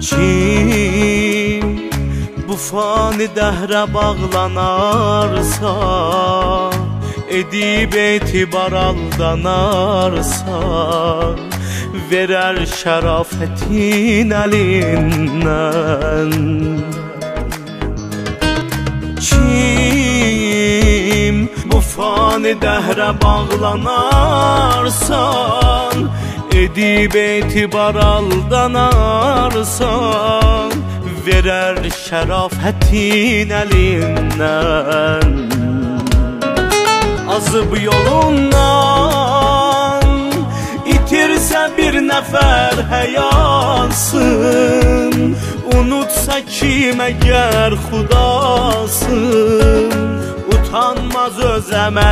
Kim bu fani dəhrə bağlanarsa, edib etibar aldanarsa, verər şərafətin əlindən. Kim bu fani dəhrə bağlanarsan, edib etibar aldanarsan, verər şərafətin əlindən. Azıb yolundan itirsə bir nəfər həyasın, unutsa kim əgər xudasın, utanmaz öz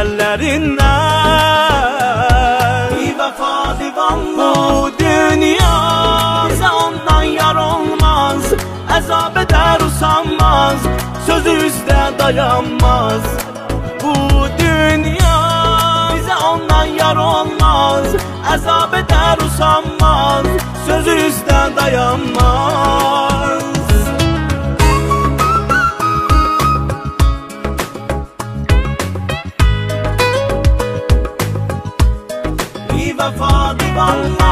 əməllərindən. Vəfa divanlı dünya bizə ondan yar olmaz, əzab edər usanmaz, sözü üstə dayanmaz. Bu dünya bizə ondan yar olmaz, əzab edər usanmaz, sözü üstə dayanmaz. Vəfa divanla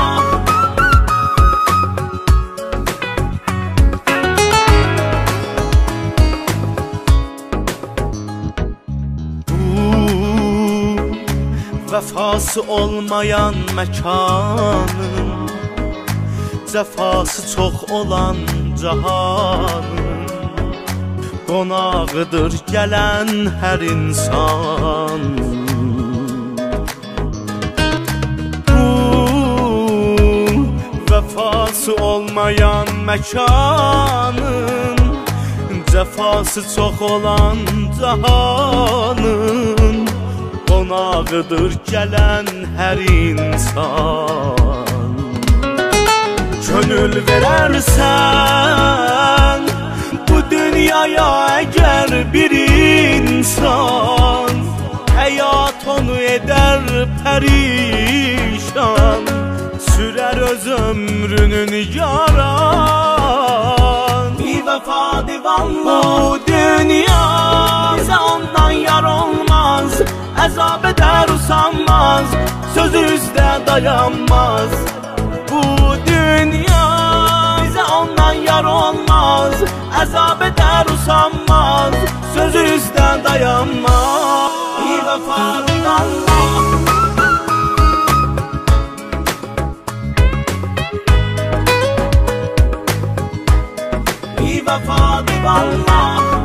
vəfası olmayan məkanın, cəfası çox olan cahanın, qonağıdır gələn hər insan. Vəfası olmayan məkanın, cəfası çox olan cahanın, qonağıdır gələn hər insan. Könül verərsən bu dünyaya əgər bir insan, həyat onu edər pərişan, sürər öz ömrünün yaran. Vəfa divanlı dünya bizə ondan yar olmaz, əzab edər usanmaz, sözü üstə dayanmaz. Bu dünya bizə ondan yar olmaz, əzab edər usanmaz, sözü üstə dayanmaz. Vəfa divanlı vəfa divanla